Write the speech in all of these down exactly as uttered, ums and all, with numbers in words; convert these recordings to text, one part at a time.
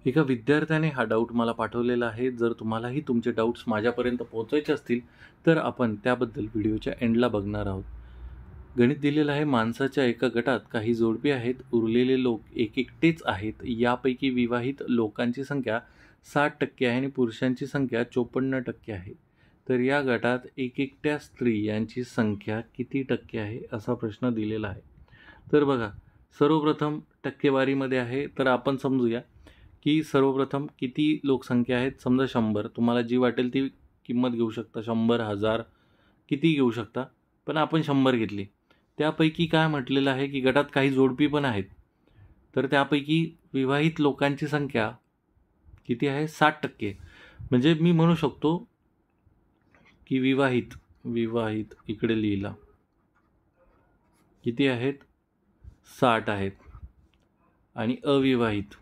एका विद्यार्थ्याने हा डाऊट मला पाठवलेला आहे. जर तुम्हालाही तुमचे डाऊट्स माझ्यापर्यंत पोहोचायचे असतील, तर आपण त्याबद्दल व्हिडिओच्या एंडला बघणार आहोत. गणित दिलेलं आहे, माणसाच्या एका गटात काही जोडपी आहेत, उरलेले लोक एक-एकटेच आहेत. यापैकी विवाहित लोकांची संख्या साठ टक्के आहे आणि पुरुषांची संख्या चोपन्न टक्के आहे. तर या गटात एक-एकट्या स्त्रियांची संख्या किती टक्के आहे, असा प्रश्न दिलेला आहे. तर बघा, सर्वप्रथम टक्केवारीमध्ये आहे, तर आपण समजूया की सर्वप्रथम किती लोकसंख्या आहेत. समजा शंभर, तुम्हाला जी वाटेल ती किंमत घेऊ शकता. शंभर, हजार किती घेऊ शकता, पण आपण शंभर घेतली. त्यापैकी काय म्हटलेलं आहे की गटात काही जोडपी पण आहेत. तर त्यापैकी विवाहित लोकांची संख्या किती आहे, साठ टक्के. म्हणजे मी म्हणू शकतो की विवाहित विवाहित इकडे लिहिला किती आहेत, साठ आहेत. आणि अविवाहित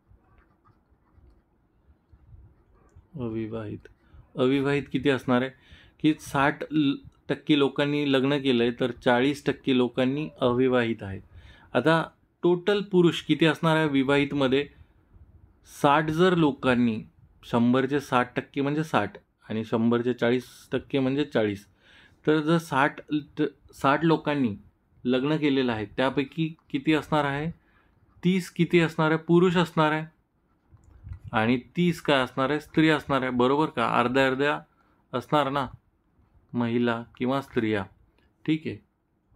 अविवाहित अविवाहित किती असणार आहे की साठ टक्के लोकांनी लग्न केलं आहे, तर चाळीस टक्के लोकांनी अविवाहित आहेत. आता टोटल पुरुष किती असणार आहे विवाहितमध्ये, साठ जर लोकांनी, शंभरचे साठ टक्के म्हणजे साठ आणि शंभरचे चाळीस टक्के म्हणजे चाळीस. तर जर साठ साठ लोकांनी लग्न केलेलं आहे, त्यापैकी किती असणार आहे, तीस किती असणार आहे, पुरुष असणार आहे आणि तीस काय असणार आहे, स्त्री असणार आहे. बरोबर का, अर्ध्या अर्ध्या असणार ना, महिला किंवा स्त्रिया. ठीक आहे.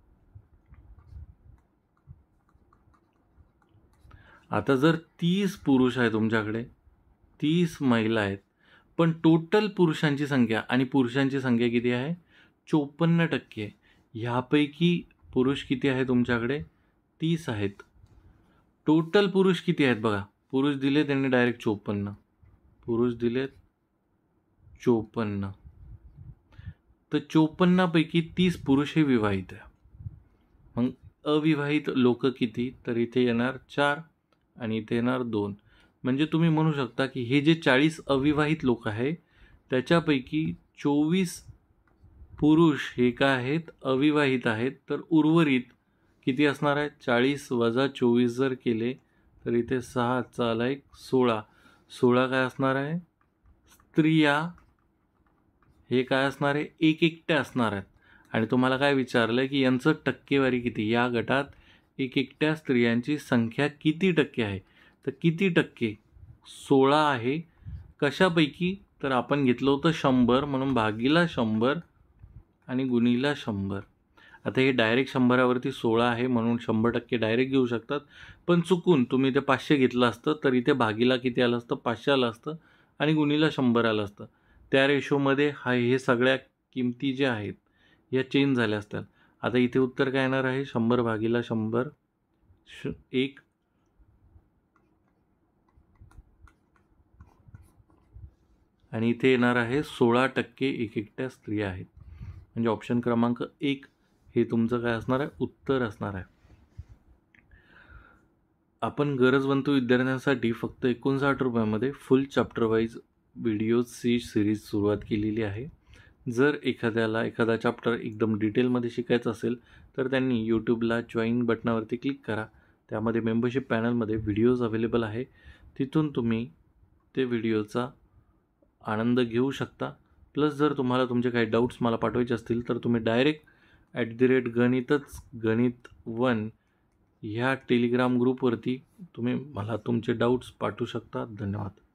आता जर तीस पुरुष आहे तुमच्याकडे, तीस महिला आहेत, पण टोटल पुरुषांची संख्या आणि पुरुषांची संख्या किती आहे, चोपन्न टक्के. ह्यापैकी पुरुष किती आहे तुमच्याकडे, तीस आहेत. टोटल पुरुष किती आहेत बघा, पुरुष दिले त्यांनी डायरेक्ट चोपन्न, पुरुष दिलेत चोपन्न. तर चोपन्नापैकी तीस पुरुष हे विवाहित आहे. मग अविवाहित लोक किती, तर इथे येणार चार आणि इथे येणार दोन. म्हणजे तुम्ही म्हणू शकता की हे जे चाळीस अविवाहित लोक आहे, त्याच्यापैकी चोवीस पुरुष हे काय आहेत, अविवाहित आहेत. तर उर्वरित किती असणार आहे, चाळीस वजा चोवीस जर केले तर इथे सहा चाला एक सोळा. सोळा काय असणार आहे, स्त्रिया हे काय असणार आहे, एक एकट्या असणार आहेत. आणि तुम्हाला काय विचारलं की यांचं टक्केवारी किती, या गटात एक एकट्या स्त्रियांची संख्या किती टक्के आहे. तर किती टक्के, सोळा आहे. कशापैकी, तर आपण घेतलं होतं शंभर, म्हणून भागीला शंभर आणि गुणीला शंभर. आता हे डायरेक्ट शंभरावरती सोळा आहे म्हणून शंभर टक्के डायरेक्ट घेऊ शकतात, पण चुकून तुम्ही ते पाचशे घेतलं असतं तर इथे भागीला किती आलं असतं, पाचशे आलं असतं आणि गुणीला शंभर आलं असतं. त्या रेशोमध्ये हा हे सगळ्या किमती ज्या आहेत या चेंज झाल्या असतात. आता इथे उत्तर काय येणार आहे, शंभर भागीला शंभर श एक आणि इथे येणार आहे सोळा टक्के एक एकट्या स्त्रिया आहेत. म्हणजे ऑप्शन क्रमांक एक हे तुमचं काय असणार आहे, उत्तर असणार आहे. आपण गरजवंत विद्यार्थ्यांसाठी फक्त एकोणसाठ रुपयामध्ये फुल चॅप्टर वाईज व्हिडिओजची सिरीज सुरुवात केलेली आहे. जर एखाद्याला एखादा चॅप्टर एकदम डिटेलमध्ये शिकायचं असेल तर त्यांनी यूट्यूबला जॉईन बटनावरती क्लिक करा. त्यामध्ये मेंबरशिप पॅनलमध्ये व्हिडिओज अवेलेबल आहे, तिथून तुम्ही ते व्हिडिओचा आनंद घेऊ शकता. प्लस जर तुम्हाला तुमचे काही डाऊट्स मला पाठवायचे असतील तर तुम्ही डायरेक्ट ॲट दी रेट गणितच गणित वन ह्या टेलिग्राम ग्रुपवरती तुम्ही मला तुमचे डाऊट्स पाठवू शकता. धन्यवाद.